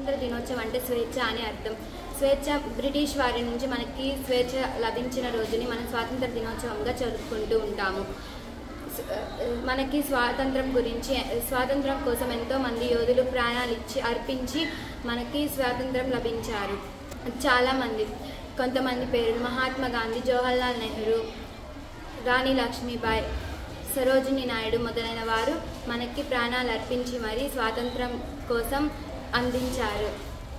స్వాతంత్ర దినోత్సవం అంటే స్వేచ్ఛ అని అర్థం. స్వేచ్ఛ బ్రిటిష్ వారి నుంచి మనకి స్వేచ్ఛ లభించిన రోజుని మనం స్వాతంత్ర దినోత్సవంగా జరుపుకుంటూ ఉంటాము. మనకి స్వాతంత్రం కోసం ఎంతోమంది యోధులు ప్రాణాలు అర్పించి మనకి స్వాతంత్రం లభించారు. చాలామంది, కొంతమంది పేర్లు: మహాత్మా గాంధీ, జవహర్లాల్ నెహ్రూ, రాణి లక్ష్మీబాయి, సరోజిని నాయుడు మొదలైన వారు మనకి ప్రాణాలు అర్పించి మరీ స్వాతంత్రం కోసం అందించారు.